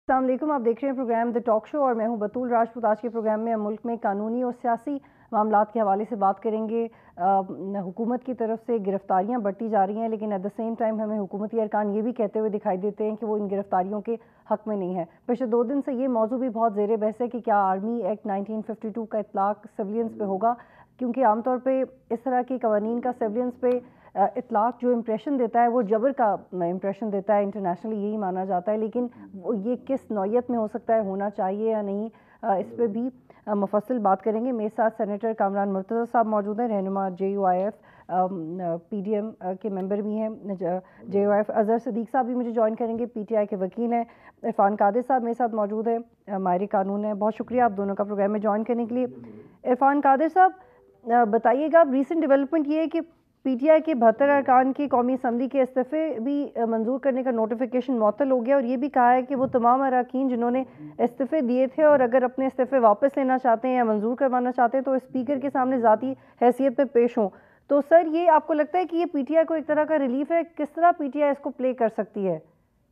السلام علیکم، آپ دیکھ رہے ہیں پروگرام دی ٹاک شو اور میں ہوں بطول راجپوت۔ آج کے پروگرام میں ہم ملک میں قانونی اور سیاسی معاملات کے حوالے سے بات کریں گے۔ حکومت کی طرف سے گرفتاریاں بڑھتی جا رہی ہیں، لیکن ایٹ دا سیم ٹائم ہمیں حکومتی ارکان یہ بھی کہتے ہوئے دکھائی دیتے ہیں کہ وہ ان گرفتاریوں کے حق میں نہیں ہے۔ پچھلے 2 دن سے یہ موضوع بھی بہت زیر بحث ہے کہ کیا آرمی ایکٹ 1952 کا اطلاق سویلینس پہ ہوگا، کیونکہ عام طور پہ اس طرح کے قوانین کا سویلینس پہ اطلاق جو امپریشن دیتا ہے وہ جبر کا امپریشن دیتا ہے، انٹرنیشنلی یہی مانا جاتا ہے، لیکن یہ کس نوعیت میں ہو سکتا ہے، ہونا چاہیے یا نہیں، اس پہ بھی مفصل بات کریں گے۔ میرے ساتھ سینیٹر کامران مرتضیٰ صاحب موجود ہیں، رہنما JUIF PDM کے ممبر بھی ہیں۔ JUIF اظہر صدیق صاحب بھی مجھے جوائن کریں گے، PTI کے وکیل ہیں۔ عرفان قادر صاحب میرے ساتھ موجود ہیں، ماہر قانون ہیں۔ بہت شکریہ آپ دونوں کا پروگرام میں جوائن کرنے کے لیے۔ عرفان قادر صاحب بتائیے گا، ریسنٹ ڈیولپمنٹ یہ ہے کہ PTI کے 72 ارکان کی قومی اسمبلی کے استعفے بھی منظور کرنے کا نوٹیفیکیشن معطل ہو گیا، اور یہ بھی کہا ہے کہ وہ تمام اراکین جنہوں نے استعفے دیے تھے اور اگر اپنے استعفے واپس لینا چاہتے ہیں یا منظور کروانا چاہتے ہیں تو اسپیکر کے سامنے ذاتی حیثیت پہ پیش ہوں۔ تو سر، یہ آپ کو لگتا ہے کہ یہ PTI کو ایک طرح کا ریلیف ہے؟ کس طرح PTI اس کو پلے کر سکتی ہے؟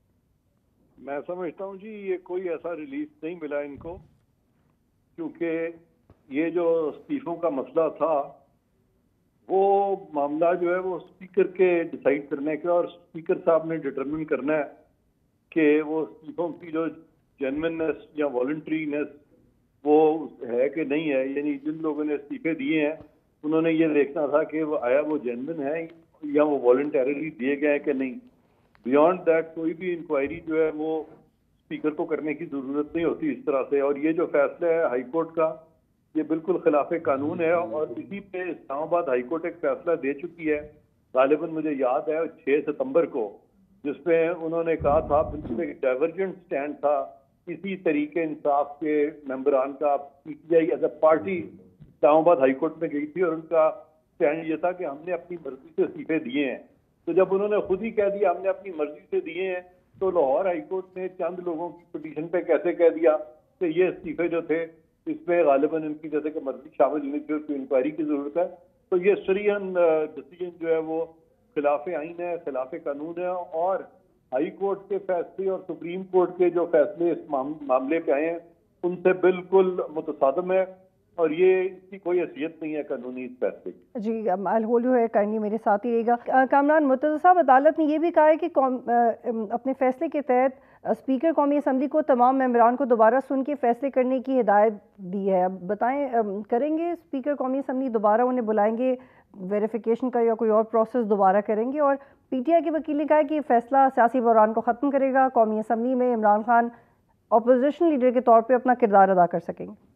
میں سمجھتا ہوں جی یہ کوئی ایسا ریلیف نہیں ملا ان کو، کیونکہ یہ جو استعفوں کا مسئلہ تھا وہ معاملہ جو ہے وہ اسپیکر کے ڈیسائیڈ کرنے کا، اور اسپیکر صاحب نے ڈٹرمن کرنا ہے کہ وہ استعفوں کی جو جینوئننس یا والنٹرینس وہ ہے کہ نہیں ہے۔ یعنی جن لوگوں نے استعفے دیے ہیں انہوں نے یہ دیکھنا تھا کہ وہ آیا وہ جینوئن ہے یا وہ والنٹریلی دیے گئے ہیں کہ نہیں۔ بیانڈ دیٹ کوئی بھی انکوائری جو ہے وہ اسپیکر کو کرنے کی ضرورت نہیں ہوتی اس طرح سے۔ اور یہ جو فیصلہ ہے ہائی کورٹ کا، یہ بالکل خلاف قانون ہے، اور اسی پہ اسلام آباد ہائی کورٹ ایک فیصلہ دے چکی ہے، غالباً مجھے یاد ہے 6 ستمبر کو، جس میں انہوں نے کہا تھا، بالکل ایک ڈائیورجنٹ سٹینڈ تھا اسی طریقے انصاف کے ممبران کا۔ PTI as a party Islamabad high court میں گئی تھی اور ان کا سٹینڈ یہ تھا کہ ہم نے اپنی مرضی سے استعفے دیے ہیں۔ تو جب انہوں نے خود ہی کہہ دیا ہم نے اپنی مرضی سے دیے ہیں، تو لاہور ہائی کورٹ نے چند لوگوں کی پٹیشن پہ کیسے کہہ دیا کہ یہ استعفے جو تھے اس میں غالباً ان کی جیسے کہ مرضی شامل نہیں تھی اور کوئی انکوائری کی ضرورت ہے۔ تو یہ سریحن ڈیسیجن جو ہے وہ خلاف آئین ہے، خلاف قانون ہے، اور ہائی کورٹ کے فیصلے اور سپریم کورٹ کے جو فیصلے اس معاملے پہ آئے ہیں ان سے بالکل متصادم ہے، اور یہ اس کی کوئی حیثیت نہیں ہے قانونی اس فیصلے کی۔ جی، الہول جو ہے کائنڈلی میرے ساتھ ہی رہے گا۔ کامران مرتضیٰ صاحب، عدالت نے یہ بھی کہا ہے کہ اپنے فیصلے کے تحت اسپیکر قومی اسمبلی کو تمام ممبران کو دوبارہ سن کے فیصلے کرنے کی ہدایت دی ہے۔ اب بتائیں، کریں گے اسپیکر قومی اسمبلی دوبارہ انہیں بلائیں گے ویریفیکیشن کا یا کوئی اور پروسیس دوبارہ کریں گے؟ اور PTI کے وکیل نے کہا ہے کہ یہ فیصلہ سیاسی بحران کو ختم کرے گا، قومی اسمبلی میں عمران خان اپوزیشن لیڈر کے طور پہ اپنا کردار ادا کر سکیں گے۔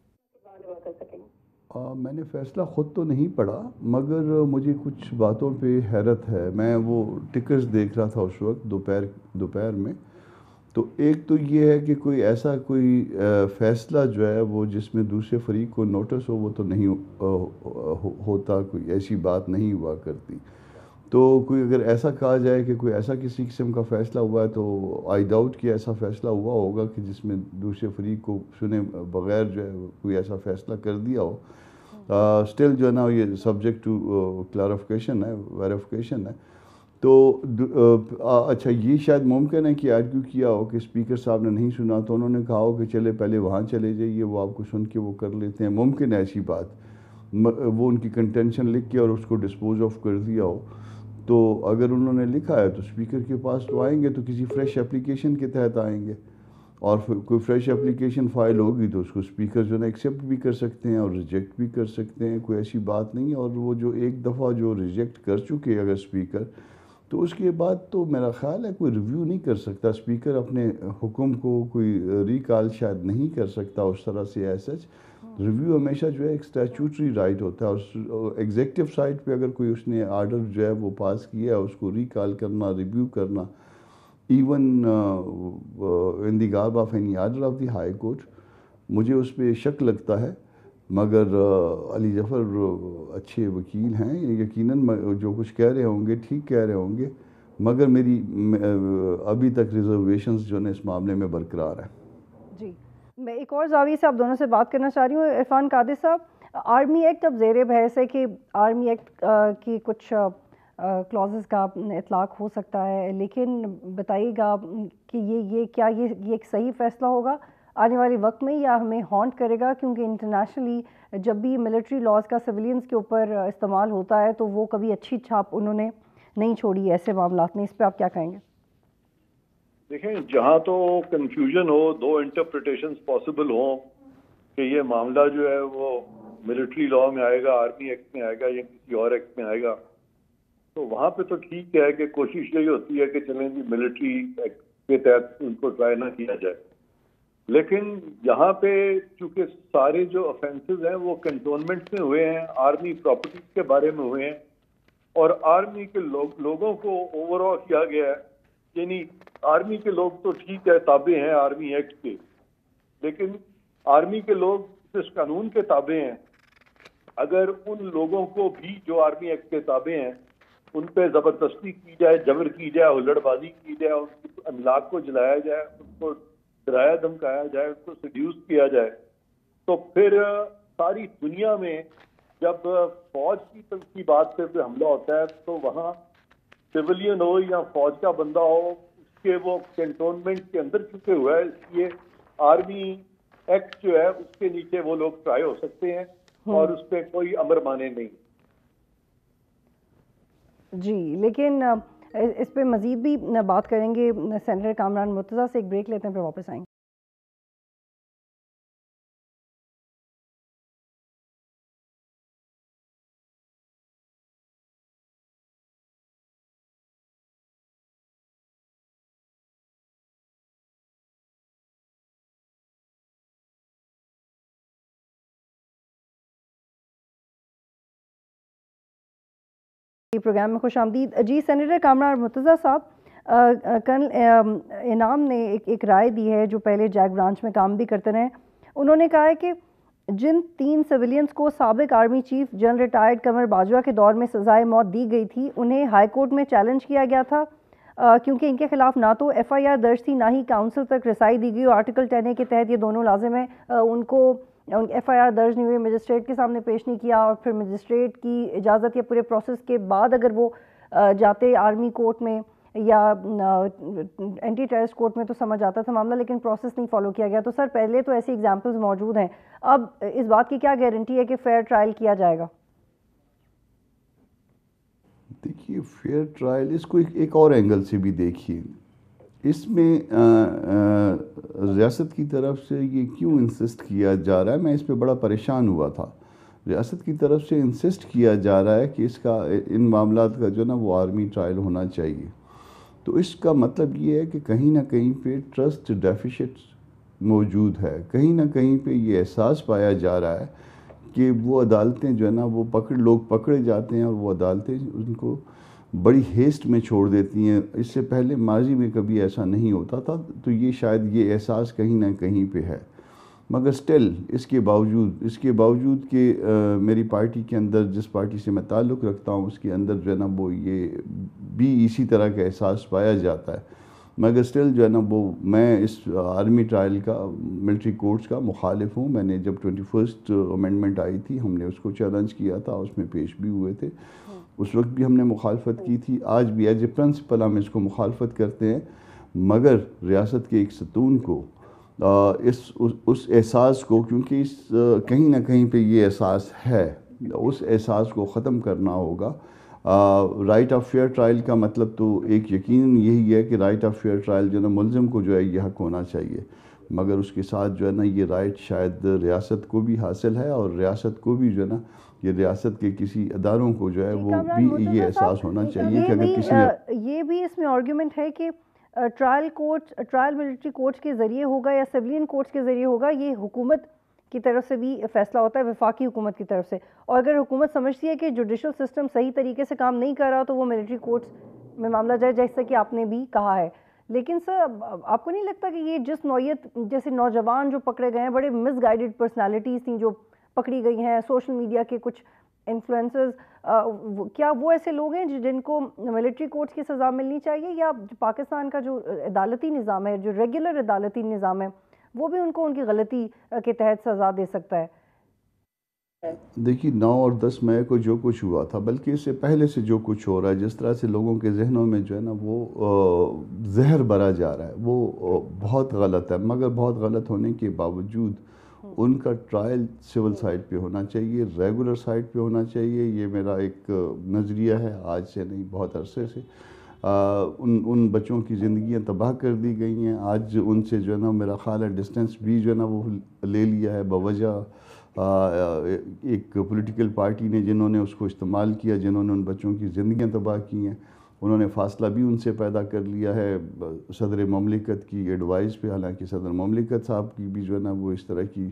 میں نے فیصلہ خود تو نہیں پڑھا، مگر مجھے کچھ باتوں پہ حیرت ہے۔ میں وہ ٹکرز دیکھ رہا تھا اس وقت دوپہر میں، تو ایک تو یہ ہے کہ کوئی ایسا فیصلہ جو ہے وہ جس میں دوسرے فریق کو نوٹس ہو وہ تو نہیں ہوتا، کوئی ایسی بات نہیں ہوا کرتی۔ تو کوئی اگر ایسا کہا جائے کہ کوئی ایسا کسی قسم کا فیصلہ ہوا ہے تو آئی ڈاؤٹ کہ ایسا فیصلہ ہوا ہوگا کہ جس میں دوسرے فریق کو سنے بغیر جو ہے کوئی ایسا فیصلہ کر دیا ہو۔ اسٹل جو ہے نا یہ سبجیکٹ ٹو کلیریفیکیشن ہے، ویریفیکیشن ہے۔ تو اچھا، یہ شاید ممکن ہے کہ آرگیو کیا ہو کہ اسپیکر صاحب نے نہیں سنا تو انہوں نے کہا ہو کہ چلے پہلے وہاں چلے جائیے، وہ آپ کو سن کے وہ کر لیتے ہیں۔ ممکن ہے ایسی بات، وہ ان کی کنٹینشن لکھ کے اور اس کو ڈسپوز آف کر دیا ہو۔ تو اگر انہوں نے لکھا ہے تو اسپیکر کے پاس تو آئیں گے، تو کسی فریش اپلیکیشن کے تحت آئیں گے، اور کوئی فریش اپلیکیشن فائل ہوگی تو اس کو اسپیکر جو ہے نا ایکسیپٹ بھی کر سکتے ہیں اور ریجیکٹ بھی کر سکتے ہیں، کوئی ایسی بات نہیں ہے۔ اور وہ جو ایک دفعہ جو ریجیکٹ کر چکے اگر اسپیکر، تو اس کے بعد تو میرا خیال ہے کوئی ریویو نہیں کر سکتا اسپیکر، اپنے حکم کو کوئی ریکال شاید نہیں کر سکتا اس طرح سے۔ ایسا ریویو ہمیشہ جو ہے ایک اسٹیچوٹری رائٹ ہوتا ہے، اور ایگزیکٹو سائڈ پہ اگر کوئی اس نے آرڈر جو ہے وہ پاس کیا ہے اس کو ریکال کرنا، ریویو کرنا، even in the garb of any order of the high court, مجھے اس پہ شک لگتا ہے۔ مگر علی ظفر اچھے وکیل ہیں، یقیناً جو کچھ کہہ رہے ہوں گے ٹھیک کہہ رہے ہوں گے، مگر میری ابھی تک ریزرویشنز جو ہے اس معاملے میں برقرار ہیں۔ جی، میں ایک اور زاویے سے آپ دونوں سے بات کرنا چاہ رہی ہوں۔ عرفان قادر صاحب، آرمی ایکٹ اب زیر بحث ہے کہ آرمی ایکٹ کی کچھ کلازز کا اطلاق ہو سکتا ہے، لیکن بتائیے گا کہ یہ کیا یہ ایک صحیح فیصلہ ہوگا آنے والے وقت میں، یا ہمیں ہانٹ کرے گا؟ کیونکہ انٹرنیشنلی جب بھی ملٹری لاز کا سویلینز کے اوپر استعمال ہوتا ہے تو وہ کبھی اچھی چھاپ انہوں نے نہیں چھوڑی ایسے معاملات میں. اس پہ آپ کیا کہیں گے؟ دیکھیں، جہاں تو کنفیوژن ہو، دو انٹرپریٹیشنز پاسبل ہوں کہ یہ معاملہ جو ہے وہ ملٹری لاء میں آئے گا، آرمی ایکٹ میں آئے گا یا کسی اور ایکٹ میں آئے گا، تو وہاں پہ تو ٹھیک ہے کہ کوشش یہی ہوتی ہے کہ چلیں جی ملٹری ایکٹ کے تحت ان کو ٹرائی نہ کیا جائے. لیکن یہاں پہ چونکہ سارے جو افینسز ہیں وہ کنٹونمنٹ میں ہوئے ہیں، آرمی پراپرٹیز کے بارے میں ہوئے ہیں، اور آرمی کے لوگوں کو اوور آل کیا گیا ہے. یعنی آرمی کے لوگ تو ٹھیک ہے تابع ہیں آرمی ایکٹ کے، لیکن آرمی کے لوگ اس قانون کے تابع ہیں. اگر ان لوگوں کو بھی جو آرمی ایکٹ کے تابع ہیں ان پہ زبردستی کی جائے، جبر کی جائے، ہلڑ بازی کی جائے، ان کی املاک کو جلایا جائے، ان کو ڈرایا دھمکایا جائے، ان کو سیڈیوس کیا جائے، تو پھر ساری دنیا میں جب فوج کی بات پہ حملہ ہوتا ہے تو وہاں سویلین ہو یا فوج کا بندہ ہو، اس کے وہ کنٹونمنٹ کے اندر چکے ہوا ہے، اس لیے آرمی ایکٹ جو ہے اس کے نیچے وہ لوگ ٹرائی ہو سکتے ہیں اور اس پہ کوئی امر مانے نہیں. جی، لیکن اس پہ مزید بھی بات کریں گے سینیٹر کامران مرتضیٰ سے. ایک بریک لیتے ہیں پھر واپس آئیں گے. پروگرام میں خوش آمدید. جی سینیٹر کامران مرتضیٰ صاحب، کرنل انعام نے ایک رائے دی ہے جو پہلے جیک برانچ میں کام بھی کرتے رہے. انہوں نے کہا ہے کہ جن 3 سویلینز کو سابق army chief general retired Qamar Bajwa کے دور میں سزائے موت دی گئی تھی، انہیں ہائی کورٹ میں چیلنج کیا گیا تھا کیونکہ ان کے خلاف نہ تو ایف آئی آر درج تھی نہ ہی کاؤنسل تک رسائی دی گئی. آرٹیکل 10A کے تحت یہ دونوں لازم ہیں. ان کو ایف آئی آر درج نہیں ہوئی، مجسٹریٹ کے سامنے پیش نہیں کیا، اور پھر مجسٹریٹ کی اجازت یا پورے پروسیس کے بعد اگر وہ جاتے آرمی کورٹ میں یا اینٹی ٹیررسٹ کورٹ میں تو سمجھ آتا تھا معاملہ، لیکن پروسیس نہیں فالو کیا گیا. تو سر پہلے تو ایسی ایگزامپلز موجود ہیں، اب اس بات کی کیا گارنٹی ہے کہ فیئر ٹرائل کیا جائے گا؟ دیکھیے، فیئر ٹرائل اس کو ایک اور اینگل سے بھی دیکھیے. اس میں ریاست کی طرف سے یہ کیوں انسسٹ کیا جا رہا ہے، میں اس پہ بڑا پریشان ہوا تھا. ریاست کی طرف سے انسسٹ کیا جا رہا ہے کہ اس کا ان معاملات کا جو نا وہ آرمی ٹرائل ہونا چاہیے. تو اس کا مطلب یہ ہے کہ کہیں نہ کہیں پہ ٹرسٹ ڈیفیشٹ موجود ہے، کہیں نہ کہیں پہ یہ احساس پایا جا رہا ہے کہ وہ عدالتیں جو ہے نا وہ لوگ پکڑے جاتے ہیں اور وہ عدالتیں ان کو بڑی ہیسٹ میں چھوڑ دیتی ہیں. اس سے پہلے ماضی میں کبھی ایسا نہیں ہوتا تھا. تو یہ شاید یہ احساس کہیں نہ کہیں پہ ہے. مگر سٹل اس کے باوجود کہ میری پارٹی کے اندر، جس پارٹی سے میں تعلق رکھتا ہوں، اس کے اندر جو ہے نا وہ یہ بھی اسی طرح کا احساس پایا جاتا ہے. مگر سٹل جو ہے نا وہ میں اس آرمی ٹرائل کا، ملٹری کورٹس کا مخالف ہوں. میں نے جب 21 امینڈمنٹ آئی تھی ہم نے اس کو چیلنج کیا تھا، اس میں پیش بھی ہوئے تھے. اس وقت بھی ہم نے مخالفت کی تھی، آج بھی ایز اے پرنسپل ہم اس کو مخالفت کرتے ہیں. مگر ریاست کے ایک ستون کو اس احساس کو، کیونکہ کہیں نہ کہیں پہ یہ احساس ہے، اس احساس کو ختم کرنا ہوگا. رائٹ آف فیئر ٹرائل کا مطلب تو ایک یقیناً یہی ہے کہ رائٹ آف فیئر ٹرائل جو ہے نا ملزم کو جو ہے یہ حق ہونا چاہیے. مگر اس کے ساتھ جو ہے نا یہ رائٹ شاید ریاست کو بھی حاصل ہے، اور ریاست کو بھی جو ہے نا یہ ریاست کے کسی اداروں کو جو ہے وہ بھی یہ احساس ہونا چاہیے کہ اگر کسی نے، یہ بھی اس میں آرگیومنٹ ہے کہ ٹرائل ملٹری کورٹس کے ذریعے ہوگا یا سویلین کورٹس کے ذریعے ہوگا، یہ حکومت کی طرف سے بھی فیصلہ ہوتا ہے، وفاقی حکومت کی طرف سے. اور اگر حکومت سمجھتی ہے کہ جوڈیشل سسٹم صحیح طریقے سے کام نہیں کر رہا تو وہ ملٹری کورٹس میں معاملہ جائے، جیسا کہ آپ نے بھی کہا ہے. لیکن سر آپ کو نہیں لگتا کہ یہ جس نوعیت، جیسے نوجوان جو پکڑے گئے ہیں، بڑے مس گائیڈڈ پرسنالٹیز تھیں جو پکڑی گئی ہیں، سوشل میڈیا کے کچھ انفلوئنسرز، کیا وہ ایسے لوگ ہیں جن کو ملٹری کورٹس کی سزا ملنی چاہیے، یا پاکستان کا جو عدالتی نظام ہے، جو ریگولر عدالتی نظام ہے، وہ بھی ان کو ان کی غلطی کے تحت سزا دے سکتا ہے؟ देखिए 9 और 10 मई को जो कुछ हुआ था, बल्कि इससे पहले से जो कुछ हो रहा है, जिस तरह से लोगों के ज़हनों में जो है ना वो ज़हर भरा जा रहा है, वो बहुत गलत है। मगर बहुत गलत होने के बावजूद उनका ट्रायल सिविल साइड पे होना चाहिए, रेगुलर साइड पे होना चाहिए। ये मेरा एक नज़रिया है, आज से नहीं बहुत अरसे से। उन बच्चों की ज़िंदगियां तबाह कर दी गई हैं। आज उनसे जो है ना मेरा ख़्याल है डिस्टेंस भी जो है ना वो ले लिया है बवजह एक पॉलिटिकल पार्टी ने, जिन्होंने उसको इस्तेमाल किया, जिन्होंने उन बच्चों की ज़िंदगियां तबाह की हैं। उन्होंने फ़ासला भी उनसे पैदा कर लिया है सदर ममलिकत की एडवाइस पे। हालांकि सदर ममलिकत साहब की भी जो है ना वो इस तरह की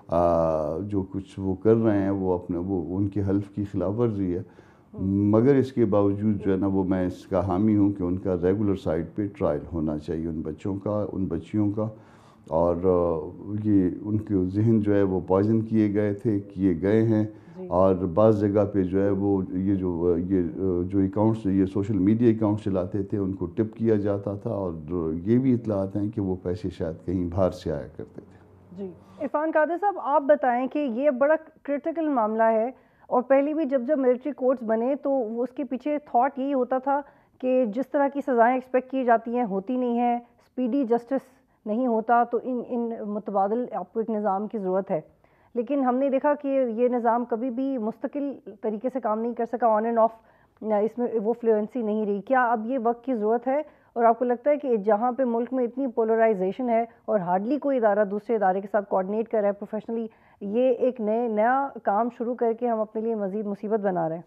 जो कुछ वो कर रहे हैं वो अपने वो उनके हल्फ की खिलाफ वर्जी है। मगर इसके बावजूद जो है ना वो मैं इसका हामी हूँ कि उनका रेगुलर साइड पे ट्रायल होना चाहिए उन बच्चों का, उन बच्चियों का। और ये उनके जहन जो है वो पॉइजन किए गए हैं। और बाज़ जगह पे जो है वो ये जो अकाउंट्स, ये सोशल मीडिया अकाउंट्स चलाते थे, उनको टिप किया जाता था। और ये भी इतलात हैं कि वो पैसे शायद कहीं बाहर से आया करते थे। जी, इरफान कादिर साहब, आप बताएं कि ये बड़ा क्रिटिकल मामला है, और पहले भी जब मिलिट्री कोर्ट्स बने तो उसके पीछे थॉट यही होता था कि जिस तरह की सज़ाएं एक्सपेक्ट की जाती हैं होती नहीं हैं, स्पीडी जस्टिस नहीं होता, तो इन मुतबादल आपको एक निज़ाम की ज़रूरत है। लेकिन हमने देखा कि ये निज़ाम कभी भी मुस्तकिल तरीके से काम नहीं कर सका, ऑन एंड ऑफ इसमें वो फ्लुएंसी नहीं रही। क्या अब ये वक्त की ज़रूरत है, और आपको लगता है कि जहाँ पे मुल्क में इतनी पोलराइजेशन है और हार्डली कोई इदारा दूसरे इदारे के साथ कोऑर्डिनेट कर रहा है प्रोफेशनली, ये एक नया काम शुरू करके हम अपने लिए मजीद मुसीबत बना रहे हैं?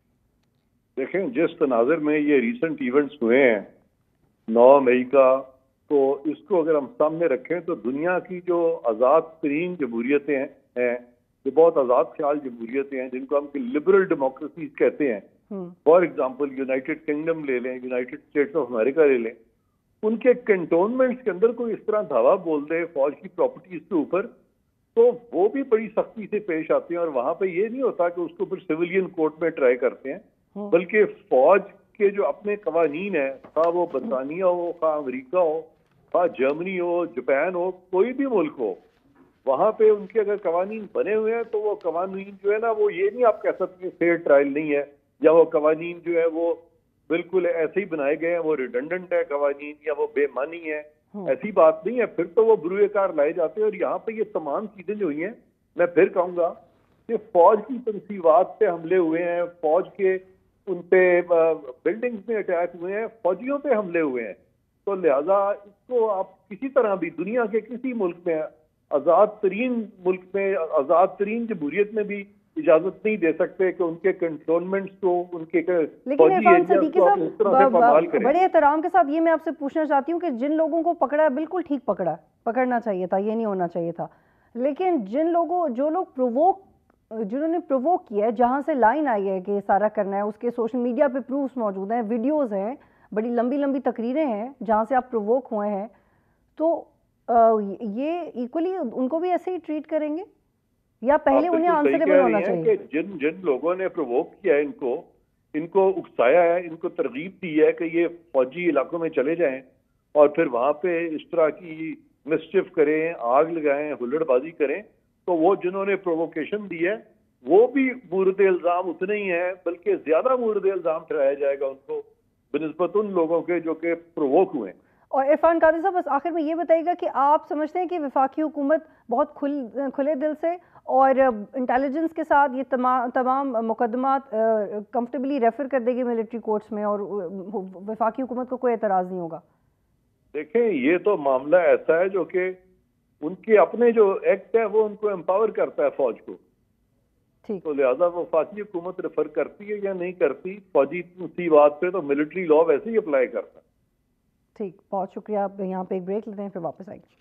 देखें, जिस तनाज़र में ये रिसेंट इवेंट्स हुए हैं 9 मई का, तो इसको अगर हम सामने रखें तो दुनिया की जो आज़ाद तरीन जमहूरियतें हैं, जो बहुत आज़ाद ख्याल जमहूरियतें हैं, जिनको हम लिबरल डेमोक्रेसीज कहते हैं, फॉर एग्जांपल यूनाइटेड किंगडम ले लें, यूनाइटेड स्टेट्स ऑफ अमेरिका ले लें, उनके कंटोनमेंट्स के अंदर कोई इस तरह धावा बोल दे फौज की प्रॉपर्टीज के ऊपर, तो वो भी बड़ी सख्ती से पेश आते हैं। और वहां पे ये नहीं होता कि उसको फिर सिविलियन कोर्ट में ट्राई करते हैं, बल्कि फौज के जो अपने कवानीन है, खा वो बरतानिया हो, खा अमेरिका हो, खा जर्मनी हो, जापान हो, कोई भी मुल्क हो, वहां पे उनके अगर कवानीन बने हुए हैं तो वो कवानीन जो है ना, वो ये नहीं आप कह सकते फेयर ट्रायल नहीं है, या वो कवानीन जो है वो बिल्कुल ऐसे ही बनाए गए हैं, वो रिडंडेंट है कवानीन, या वो बेमानी है। ऐसी बात नहीं है, फिर तो वो बुरुए कार लाए जाते हैं। और यहाँ पे ये तमाम चीजें जो हुई हैं, मैं फिर कहूंगा कि फौज की तनसीबात पे हमले हुए हैं, फौज के उन पे बिल्डिंग्स में अटैक हुए हैं, फौजियों पे हमले हुए हैं। तो लिहाजा इसको आप किसी तरह भी दुनिया के किसी मुल्क में, आज़ाद तरीन मुल्क में, आज़ाद तरीन जमहूरियत में भी इजाजत नहीं दे सकते कि उनके कंटोनमेंट्स को, उनके लेकिन इरफान सदीकी साहब, करें। बड़े एहतराम के साथ ये मैं आपसे पूछना चाहती हूँ कि जिन लोगों को पकड़ा है बिल्कुल ठीक पकड़ा, पकड़ना चाहिए था, ये नहीं होना चाहिए था। लेकिन जिन्होंने प्रोवोक किया है, जहाँ से लाइन आई है कि सारा करना है, उसके सोशल मीडिया पे प्रूफ्स मौजूद हैं, वीडियोज़ हैं, बड़ी लंबी लंबी तकरीरें हैं जहाँ से आप प्रोवोक हुए हैं, तो ये इक्वली उनको भी ऐसे ही ट्रीट करेंगे, या पहले उन्हें आंसरेबल होना चाहिए? कि जिन जिन लोगों ने प्रोवोक किया है, इनको उकसाया है, इनको तरगीब दी है कि ये फौजी इलाकों में चले जाएं और फिर वहां पे इस तरह की मिसचिफ करें, आग लगाएं, हुल्लड़बाजी करें, तो वो जिन्होंने प्रोवोकेशन दी है वो भी मूरद इल्जाम उतने ही है, बल्कि ज्यादा मूरद इल्जाम ठहराया जाएगा उनको बनिस्बत उन लोगों के जो कि प्रोवोक हुए। और इरफान कादिर साहब, बस आखिर में ये बताइएगा कि आप समझते हैं कि वफाकी हुकूमत बहुत खुले दिल से और इंटेलिजेंस के साथ ये तमाम मुकदमात कंफर्टेबली रेफर कर देगी मिलिट्री कोर्ट्स में, और वफाकी हुकूमत को कोई एतराज़ नहीं होगा? देखें, ये तो मामला ऐसा है जो कि उनके अपने जो एक्ट है वो उनको एम्पावर करता है फौज को, तो लिहाजा वो वफाकी हुकूमत रेफर करती है या नहीं करती, फौजी सी बात पे तो मिलिट्री लॉ वैसे ही अप्लाई करता है। ठीक, बहुत शुक्रिया। आप यहाँ पे एक ब्रेक लेते हैं, फिर वापस आएंगे।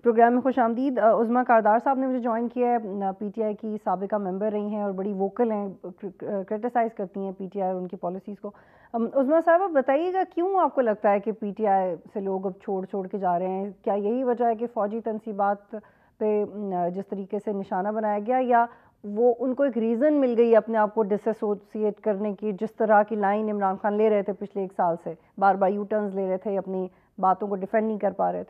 پروگرام میں خوش آمدید. عظمیٰ کاردار صاحب نے مجھے جوائن کیا ہے, پی ٹی آئی کی سابقہ ممبر رہی ہیں اور بڑی ووکل ہیں, کرٹیسائز کرتی ہیں پی ٹی آئی اور ان کی پالیسیز کو. عظمیٰ صاحب آپ بتائیے گا کیوں آپ کو لگتا ہے کہ پی ٹی آئی سے لوگ اب چھوڑ کے جا رہے ہیں؟ کیا یہی وجہ ہے کہ فوجی تنصیبات پہ جس طریقے سے نشانہ بنایا گیا, یا وہ ان کو ایک ریزن مل گئی اپنے آپ کو ڈس ایسوسیٹ کرنے کی, جس طرح کی لائن عمران خان لے رہے تھے پچھلے 1 سال سے, بار بار یو ٹرنز لے رہے تھے, اپنی باتوں کو ڈیفینڈ نہیں کر پا رہے تھے؟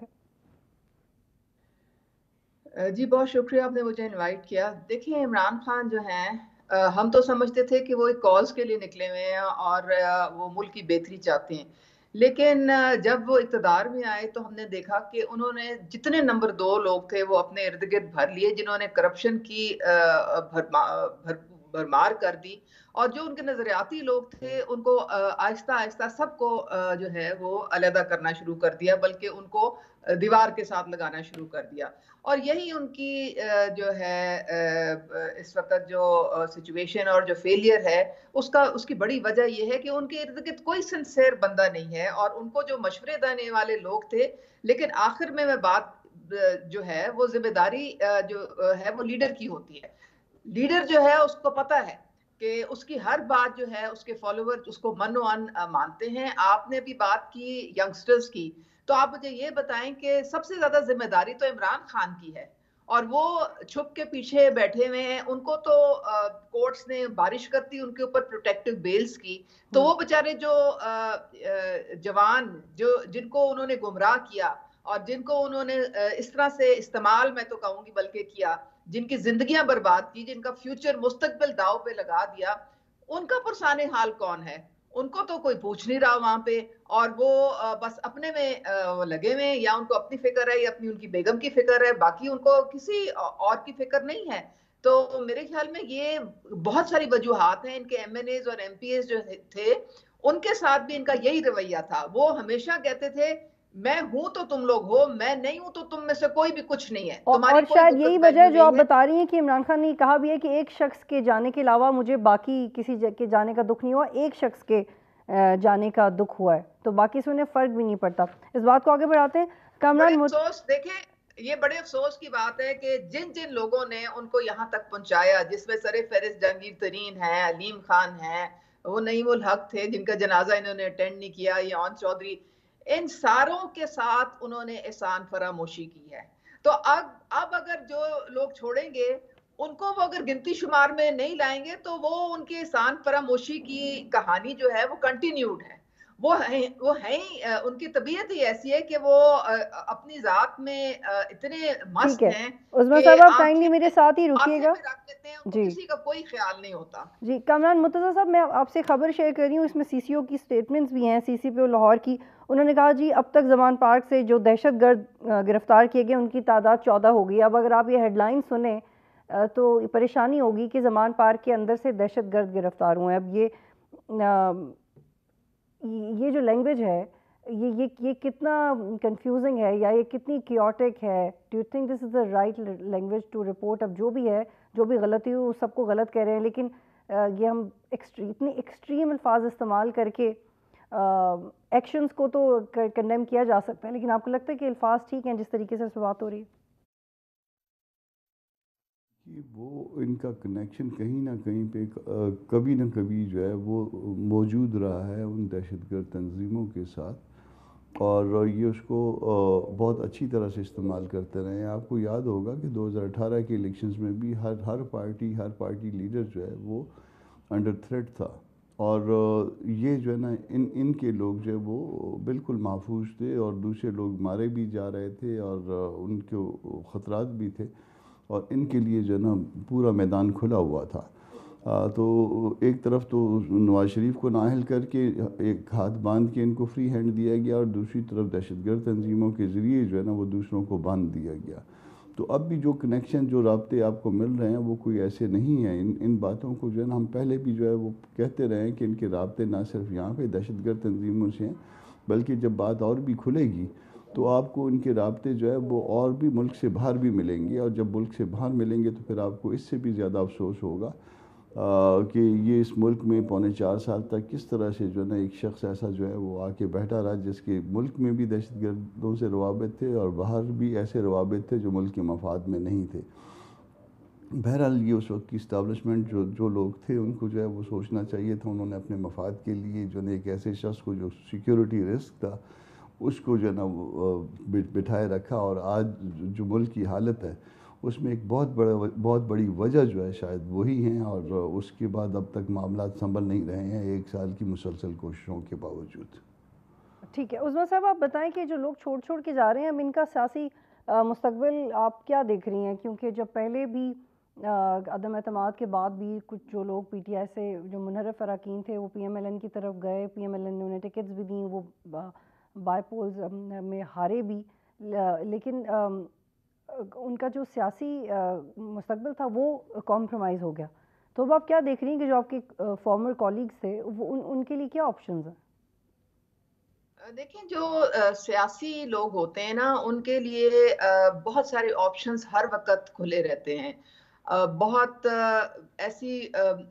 جی بہت شکریہ آپ نے مجھے انوائٹ کیا. دیکھیں عمران خان جو ہیں, ہم تو سمجھتے تھے کہ وہ ایک کاز کے لیے نکلے ہوئے ہیں اور وہ ملک کی بہتری چاہتے ہیں, لیکن جب وہ اقتدار میں آئے تو ہم نے دیکھا کہ انہوں نے جتنے نمبر 2 لوگ تھے وہ اپنے ارد گرد بھر لیے, جنہوں نے کرپشن کی بھرمار کر دی, اور جو ان کے نظریاتی لوگ تھے ان کو آہستہ آہستہ سب کو جو ہے وہ علیحدہ کرنا شروع کر دیا, بلکہ ان کو دیوار کے ساتھ لگانا شروع کر دیا. اور یہی ان کی جو ہے اس وقت جو سچویشن اور جو فیلئر ہے اس کی بڑی وجہ یہ ہے کہ ان کے ارد گرد کوئی سنسیئر بندہ نہیں ہے, اور ان کو جو مشورے دینے والے لوگ تھے, لیکن آخر میں بات جو ہے وہ ذمہ داری جو ہے وہ لیڈر کی ہوتی ہے. لیڈر جو ہے اس کو پتہ ہے کہ اس کی ہر بات جو ہے اس کے فالوور اس کو من و ان مانتے ہیں. آپ نے بھی بات کی ینگسٹرز کی, تو آپ مجھے یہ بتائیں کہ سب سے زیادہ ذمہ داری تو عمران خان کی ہے, اور وہ چھپ کے پیچھے بیٹھے ہوئے ہیں. ان کو تو کورٹس نے بارش کرتی ان کے اوپر پروٹیکٹیو بیلز کی, تو وہ بیچارے جو جوان جن کو انہوں نے گمراہ کیا اور جن کو انہوں نے اس طرح سے استعمال, میں تو کہوں گی بلکہ کیا, جن کی زندگیاں برباد کی, جن کا فیوچر مستقبل داؤ پہ لگا دیا, ان کا پرسان حال کون ہے؟ ان کو تو کوئی پوچھ نہیں رہا وہاں پہ, اور وہ بس اپنے میں لگے ہوئے, یا ان کو اپنی فکر ہے یا اپنی ان کی بیگم کی فکر ہے, باقی ان کو کسی اور کی فکر نہیں ہے. تو میرے خیال میں یہ بہت ساری وجوہات ہیں. ان کے ایم این ایز اور ایم پی ایز جو تھے ان کے ساتھ بھی ان کا یہی رویہ تھا. وہ ہمیشہ کہتے تھے میں ہوں تو تم لوگ ہو, میں نہیں ہوں تو تم میں سے کوئی بھی کچھ نہیں ہے, اور شاید یہی وجہ جو آپ بتا رہی ہیں کہ عمران خان نے کہا بھی ہے کہ ایک شخص کے جانے کے علاوہ مجھے باقی کسی کے جانے کا دکھ نہیں ہوا, ایک شخص کے جانے کا دکھ ہوا ہے, تو باقی سے انہیں فرق بھی نہیں پڑتا. اس بات کو آگے بڑھاتے ہیں. کامران دیکھیں یہ بڑے افسوس کی بات ہے کہ جن لوگوں نے ان کو یہاں تک پہنچایا, جس میں سر فہرست جہانگیر ترین ہیں, علیم خان ہیں, وہ نعیم الحق تھے جن کا جنازہ انہوں نے اٹینڈ نہیں کیا, یا اون چودھری, ان ساروں کے ساتھ انہوں نے احسان فراموشی کی ہے. تو اب اگر جو لوگ چھوڑیں گے ان کو وہ اگر گنتی شمار میں نہیں لائیں گے تو وہ ان کی احسان فراموشی کی کہانی جو ہے وہ کنٹینیوڈ ہے. وہ ہیں ان کی طبیعت ہی ایسی ہے کہ وہ اپنی ذات میں اتنے مست ہیں. عظمیٰ صاحب آپ کائنڈلی میرے ساتھ ہی رکیے گا. جی, کسی کا کوئی خیال نہیں ہوتا. جی کامران مرتضیٰ صاحب, میں آپ سے خبر شیئر کر رہی ہوں, اس میں سی سی او کی سٹیٹمنٹس بھی ہیں, سی سی پی او لاہور کی. انہوں نے کہا جی اب تک زمان پارک سے جو دہشت گرد گرفتار کیے گئے ان کی تعداد 14 ہو گئی. اب اگر آپ یہ ہیڈ لائن سنیں تو پریشانی ہوگی کہ زمان پارک کے اندر سے دہشت گرد گرفتار ہوئے ہیں. اب یہ جو لینگویج ہے یہ کتنا کنفیوزنگ ہے, یا یہ کتنی کیوٹک ہے؟ Do you think this is the right language to report? اب جو بھی ہے, جو بھی غلطی ہو سب کو غلط کہہ رہے ہیں, لیکن یہ ہم اتنے ایکسٹریم الفاظ استعمال کر کے ایکشنز کو تو کنڈیم کیا جا سکتا ہے, لیکن آپ کو لگتا ہے کہ الفاظ ٹھیک ہیں جس طریقے سے اس پہ بات ہو رہی ہے؟ وہ ان کا کنیکشن کہیں نہ کہیں پہ کبھی نہ کبھی جو ہے وہ موجود رہا ہے ان دہشت گرد تنظیموں کے ساتھ, اور یہ اس کو بہت اچھی طرح سے استعمال کرتے رہے ہیں. آپ کو یاد ہوگا کہ 2018 کے الیکشنز میں بھی ہر پارٹی لیڈر جو ہے وہ انڈر تھریٹ تھا, اور یہ جو ہے نا ان کے لوگ جو ہے وہ بالکل محفوظ تھے, اور دوسرے لوگ مارے بھی جا رہے تھے اور ان کو خطرات بھی تھے, اور ان کے لیے جو ہے نا پورا میدان کھلا ہوا تھا. تو ایک طرف تو نواز شریف کو نااہل کر کے ایک ہاتھ باندھ کے ان کو فری ہینڈ دیا گیا, اور دوسری طرف دہشت گرد تنظیموں کے ذریعے جو ہے نا وہ دوسروں کو باندھ دیا گیا. تو اب بھی جو کنیکشن, جو رابطے آپ کو مل رہے ہیں وہ کوئی ایسے نہیں ہیں. ان باتوں کو جو ہے نا ہم پہلے بھی جو ہے وہ کہتے رہے ہیں کہ ان کے رابطے نہ صرف یہاں پہ دہشت گرد تنظیموں سے ہیں, بلکہ جب بات اور بھی کھلے گی تو آپ کو ان کے رابطے جو ہے وہ اور بھی ملک سے باہر بھی ملیں گے, اور جب ملک سے باہر ملیں گے تو پھر آپ کو اس سے بھی زیادہ افسوس ہوگا کہ یہ اس ملک میں 3.25 سال تک کس طرح سے جو ہے نا ایک شخص ایسا جو ہے وہ آ کے بیٹھا رہا جس کے ملک میں بھی دہشت گردوں سے روابط تھے اور باہر بھی ایسے روابط تھے جو ملک کے مفاد میں نہیں تھے. بہرحال یہ اس وقت کی اسٹیبلشمنٹ جو لوگ تھے ان کو جو ہے وہ سوچنا چاہیے تھا. انہوں نے اپنے مفاد کے لیے جو ہے ایک ایسے شخص کو جو سیکیورٹی رسک تھا اس کو جو ہے نا بٹھائے رکھا, اور آج جو ملک کی حالت ہے اس میں ایک بہت بڑی وجہ جو ہے شاید وہی ہیں, اور اس کے بعد اب تک معاملات سنبھل نہیں رہے ہیں 1 سال کی مسلسل کوششوں کے باوجود. ٹھیک ہے عظمیٰ صاحب, آپ بتائیں کہ جو لوگ چھوڑ کے جا رہے ہیں اب ان کا سیاسی مستقبل آپ کیا دیکھ رہی ہیں؟ کیونکہ جب پہلے بھی عدم اعتماد کے بعد بھی کچھ جو لوگ پی ٹی آئی سے جو منحرف اراکین تھے وہ پی ایم ایل این کی طرف گئے, پی ایم ایل این نے انہیں ٹکٹس بھی دیں, وہ بائی پولز میں ہارے بھی, لیکن ان کا جو سیاسی مستقبل تھا وہ کمپرومائز ہو گیا. تو اب آپ کیا دیکھ رہی ہیں کہ جو آپ کے فارمر کولیگز تھے وہ ان کے لیے کیا آپشنز ہیں؟ دیکھیں جو سیاسی لوگ ہوتے ہیں نا ان کے لیے بہت سارے آپشنز ہر وقت کھلے رہتے ہیں. بہت ایسی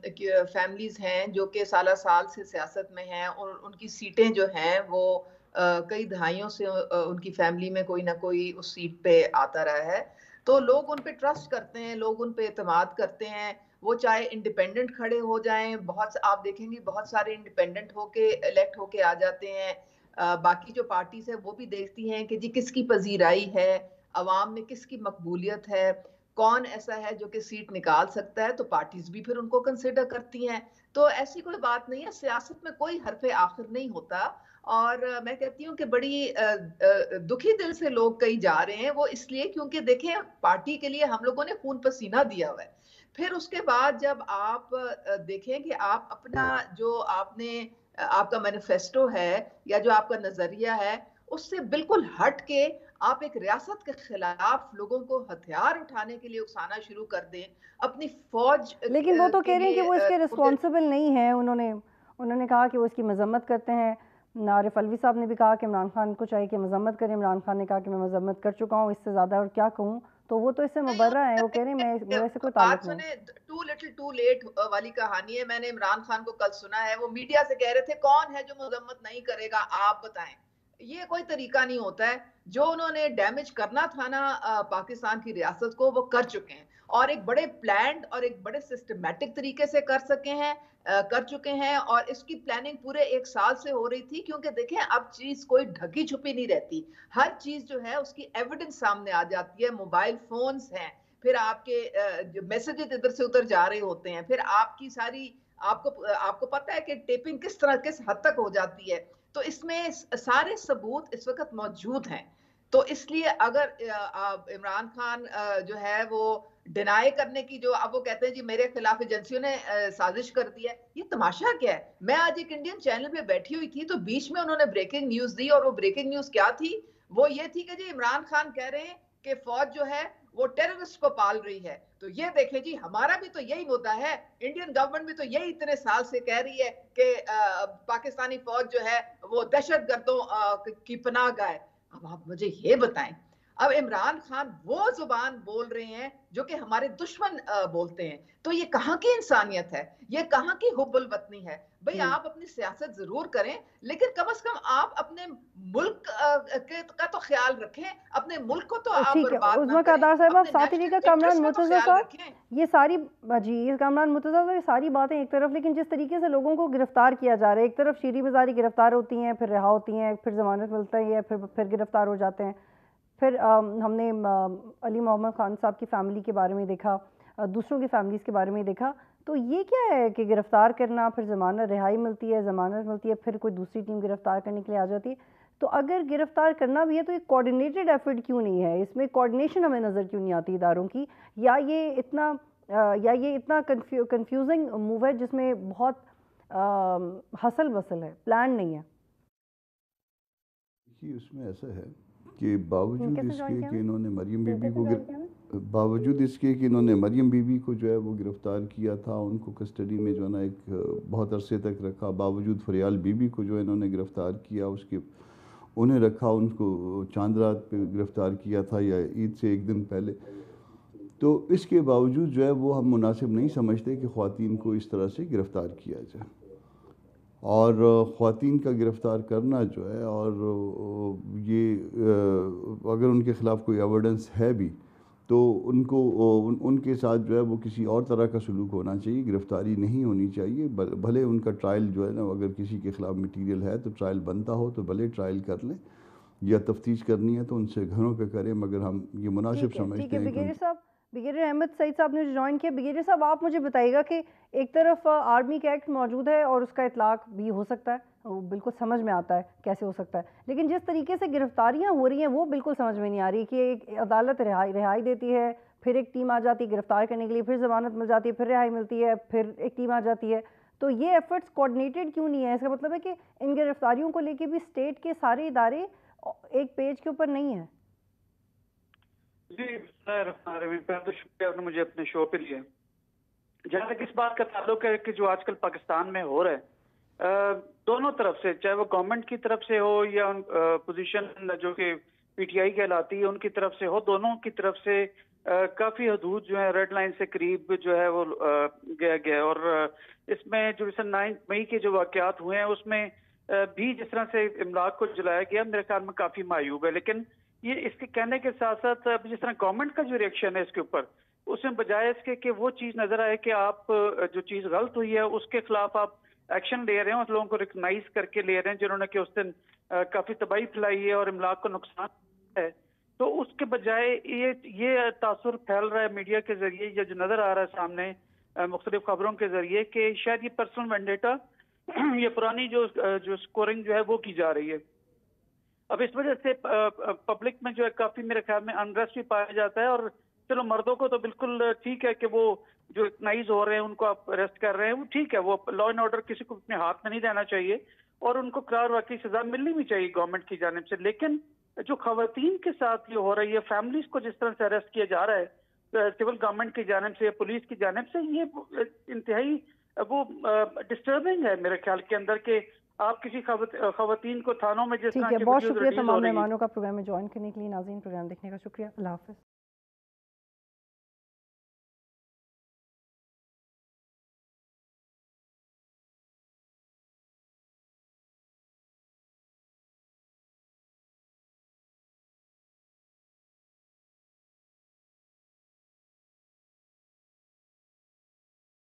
فیملیز ہیں جو کہ سالہ سال سے سیاست میں ہیں اور ان کی سیٹیں جو ہیں وہ کئی دہائیوں سے ان کی فیملی میں کوئی نہ کوئی اس سیٹ پہ آتا رہا ہے. تو لوگ ان پہ ٹرسٹ کرتے ہیں, لوگ ان پہ اعتماد کرتے ہیں, وہ چاہے انڈیپینڈنٹ کھڑے ہو جائیں. آپ دیکھیں گے بہت سارے انڈیپینڈنٹ ہو کے الیکٹ ہو کے آ جاتے ہیں. باقی جو پارٹیز ہے وہ بھی دیکھتی ہیں کہ جی کس کی پذیرائی ہے, عوام میں کس کی مقبولیت ہے, کون ایسا ہے جو کہ سیٹ نکال سکتا ہے, تو پارٹیز بھی پھر ان کو کنسیڈر کرتی ہیں. تو ایسی کوئی بات نہیں ہے, سیاست میں کوئی حرف آخر نہیں ہوتا. اور میں کہتی ہوں کہ بڑی دکھی دل سے لوگ کئی جا رہے ہیں, وہ اس لیے کیونکہ دیکھیں پارٹی کے لیے ہم لوگوں نے خون پسینہ دیا ہوا ہے. پھر اس کے بعد جب آپ دیکھیں کہ آپ اپنا جو آپ کا مینیفیسٹو ہے یا جو آپ کا نظریہ ہے اس سے بالکل ہٹ کے آپ ایک ریاست کے خلاف لوگوں کو ہتھیار اٹھانے کے لیے اکسانا شروع کر دیں, اپنی فوج لیکن وہ تو کے کہہ رہے ہیں کہ لیے وہ اس کے رسپانسبل نہیں ہیں. انہوں نے کہا کہ وہ اس کی مذمت کرتے ہیں. عارف علوی صاحب نے بھی کہا کہ عمران خان کو چاہیے کہ مذمت کریں. عمران خان نے کہا کہ میں مذمت کر چکا ہوں, اس سے زیادہ اور کیا کہوں. تو وہ تو اس سے مبرہ ہیں, وہ کہہ رہے ہیں میرے سے کوئی بات تعلق نہیں. سنیں, ٹو لٹل ٹو لیٹ والی کہانی ہے. میں نے عمران خان کو کل سنا ہے, وہ میڈیا سے کہہ رہے تھے کون ہے جو مذمت نہیں کرے گا, آپ بتائیں. یہ کوئی طریقہ نہیں ہوتا ہے. جو انہوں نے ڈیمیج کرنا تھا نا پاکستان کی ریاست کو وہ کر چکے ہیں, اور ایک بڑے پلانڈ اور ایک بڑے سسٹمیٹک طریقے سے کر چکے ہیں. اور اس کی پلاننگ پورے 1 سال سے ہو رہی تھی, کیونکہ دیکھیں اب چیز کوئی ڈھکی چھپی نہیں رہتی. ہر چیز جو ہے اس کی ایویڈنس سامنے آ جاتی ہے. موبائل فونز ہیں, پھر آپ کے جو میسیجز ادھر سے ادھر جا رہے ہوتے ہیں, پھر آپ کی ساری آپ کو پتہ ہے کہ ٹیپنگ کس حد تک ہو جاتی ہے. تو اس میں سارے ثبوت اس وقت موجود ہیں. تو اس لیے اگر عمران خان جو ہے وہ ڈینائی کرنے کی جو اب وہ کہتے ہیں جی میرے خلاف ایجنسیوں نے سازش کر دی ہے, یہ تماشا کیا ہے. میں آج ایک انڈین چینل پہ بیٹھی ہوئی تھی تو بیچ میں انہوں نے بریکنگ نیوز دی, اور وہ بریکنگ نیوز کیا تھی, وہ یہ تھی کہ جی عمران خان کہہ رہے ہیں کہ فوج جو ہے وہ ٹیررسٹ کو پال رہی ہے. تو یہ دیکھیں جی ہمارا بھی تو یہی مدعا ہے, انڈین گورنمنٹ بھی تو یہی اتنے سال سے کہہ رہی ہے کہ پاکستانی فوج جو ہے وہ دہشت گردوں کی پناہ گاہ ہے. اب آپ مجھے یہ بتائیں, اب عمران خان وہ زبان بول رہے ہیں جو کہ ہمارے دشمن بولتے ہیں. تو یہ کہاں کی انسانیت ہے, یہ کہاں کی حب الوطنی ہے. بھئی آپ اپنی سیاست ضرور کریں, لیکن کم از کم آپ اپنے ملک کا تو خیال رکھیں, اپنے ملک کو تو آپ ٹھیک ہے برباد نہ عظمیٰ کریں, قطار صاحب, آپ اپنے ساتھ ہی نیشنل کامران انٹرسٹ کا تو مرتضیٰ خیال صاحب, رکھیں. یہ ساری کامران مرتضیٰ صاحب یہ ساری باتیں ایک طرف, لیکن جس طریقے سے لوگوں کو گرفتار کیا جا رہا ہے, ایک طرف شیریں مزاری گرفتار ہوتی ہیں, پھر رہا ہوتی ہیں, پھر ضمانت ملتا ہے, پھر گرفتار ہو جاتے ہیں. پھر ہم نے علی محمد خان صاحب کی فیملی کے بارے میں دیکھا, دوسروں کی فیملیز کے بارے میں دیکھا. تو یہ کیا ہے کہ گرفتار کرنا, پھر ضمانت رہائی ملتی ہے, پھر کوئی دوسری ٹیم گرفتار کرنے کے لیے آ جاتی ہے. تو اگر گرفتار کرنا بھی ہے تو ایک کوارڈینیٹڈ ایفرٹ کیوں نہیں ہے, اس میں کوارڈینیشن ہمیں نظر کیوں نہیں آتی اداروں کی, یا یہ اتنا کنفیوزنگ موو ہے جس میں بہت حسل بسل ہے, پلان نہیں ہے. اس میں ایسا ہے کہ باوجود اس کے کہ انہوں نے مریم بی بی کو جو ہے وہ گرفتار کیا تھا, ان کو کسٹڈی میں جو ہے نا ایک بہت عرصے تک رکھا, باوجود فریال بی بی کو جو ہے انہوں نے گرفتار کیا, انہیں رکھا, ان کو چاند رات پہ گرفتار کیا تھا یا عید سے 1 دن پہلے. تو اس کے باوجود جو ہے وہ ہم مناسب نہیں سمجھتے کہ خواتین کو اس طرح سے گرفتار کیا جائے، اور خواتین کا گرفتار کرنا جو ہے، اور یہ اگر ان کے خلاف کوئی ایویڈنس ہے بھی تو ان کو ان کے ساتھ جو ہے وہ کسی اور طرح کا سلوک ہونا چاہیے، گرفتاری نہیں ہونی چاہیے۔ بھلے ان کا ٹرائل جو ہے نا، اگر کسی کے خلاف مٹیریل ہے تو ٹرائل بنتا ہو تو بھلے ٹرائل کر لیں، یا تفتیش کرنی ہے تو ان سے گھروں پہ کریں، مگر ہم یہ مناسب سمجھتے ہیں کہ بریگیڈیئر احمد سعید صاحب نے جو جوائن کیا، بریگیڈیئر صاحب آپ مجھے بتائیے گا کہ ایک طرف آرمی کا ایکٹ موجود ہے اور اس کا اطلاق بھی ہو سکتا ہے، وہ بالکل سمجھ میں آتا ہے کیسے ہو سکتا ہے، لیکن جس طریقے سے گرفتاریاں ہو رہی ہیں وہ بالکل سمجھ میں نہیں آ رہی کہ ایک عدالت رہائی دیتی ہے، پھر ایک ٹیم آ جاتی ہے گرفتار کرنے کے لیے، پھر ضمانت مل جاتی ہے، پھر رہائی ملتی ہے، پھر ایک ٹیم آ جاتی ہے، تو یہ ایفرٹس کوآرڈینیٹڈ کیوں نہیں ہے؟ اس کا مطلب ہے کہ ان گرفتاریوں کو لے کے بھی اسٹیٹ کے سارے ادارے ایک پیج کے اوپر نہیں ہیں۔ جی پہلے تو شکریہ، آپ نے مجھے اپنے شو پہ لیا۔ جہاں تک اس بات کا تعلق ہے کہ جو آج کل پاکستان میں ہو رہا ہے، دونوں طرف سے، چاہے وہ گورنمنٹ کی طرف سے ہو یا پوزیشن جو کہ پی ٹی آئی کہلاتی ہے ان کی طرف سے ہو، دونوں کی طرف سے کافی حدود جو ہے ریڈ لائن سے قریب جو ہے وہ گیا، اور اس میں جو 9 مئی کے جو واقعات ہوئے ہیں اس میں بھی جس طرح سے املاک کو جلایا گیا میرے خیال میں کافی معیوب ہے۔ لیکن یہ اس کے کہنے کے ساتھ ساتھ جس طرح گورنمنٹ کا جو ریئیکشن ہے اس کے اوپر، اس میں بجائے اس کے کہ وہ چیز نظر آئے کہ آپ جو چیز غلط ہوئی ہے اس کے خلاف آپ ایکشن لے رہے ہیں، اس لوگوں کو ریکگنائز کر کے لے رہے ہیں جنہوں نے کہ اس دن کافی تباہی پھیلائی ہے اور املاک کو نقصان ہے، تو اس کے بجائے یہ تاثر پھیل رہا ہے میڈیا کے ذریعے یا جو نظر آ رہا ہے سامنے مختلف خبروں کے ذریعے کہ شاید یہ پرسنل وینڈیٹا یہ پرانی جو سکورنگ جو ہے وہ کی جا رہی ہے۔ اب اس وجہ سے پبلک میں جو ہے کافی میرے خیال میں انریسٹ بھی پایا جاتا ہے، اور چلو مردوں کو تو بالکل ٹھیک ہے کہ وہ جو نائز ہو رہے ہیں ان کو آپ اریسٹ کر رہے ہیں، وہ ٹھیک ہے، وہ لا اینڈ آرڈر کسی کو اپنے ہاتھ میں نہیں دینا چاہیے اور ان کو قرار واقعی سزا ملنی بھی چاہیے گورنمنٹ کی جانب سے۔ لیکن جو خواتین کے ساتھ یہ ہو رہی ہے، فیملیز کو جس طرح سے اریسٹ کیا جا رہا ہے سول گورنمنٹ کی جانب سے یا پولیس کی جانب سے، یہ انتہائی وہ ڈسٹربنگ ہے میرے خیال کے اندر کہ آپ کسی خواتین کو تھانوں میں جس طرح ٹھیک ہے، کی بہت ویڈیوز شکریہ ریلیز تمام ہو رہی ہیں۔ مہمانوں کا پروگرام میں جوائن کرنے کے لیے، ناظرین پروگرام دیکھنے کا شکریہ، اللہ حافظ۔